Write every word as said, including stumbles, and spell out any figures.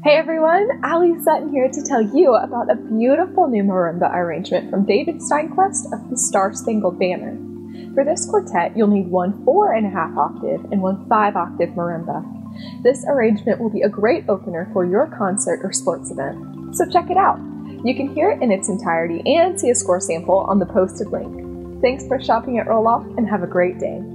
Hey everyone, Ali Sutton here to tell you about a beautiful new marimba arrangement from David Steinquest of the Star-Spangled Banner. For this quartet, you'll need one four and a half octave and one five octave marimba. This arrangement will be a great opener for your concert or sports event, so check it out. You can hear it in its entirety and see a score sample on the posted link. Thanks for shopping at Roll Off and have a great day.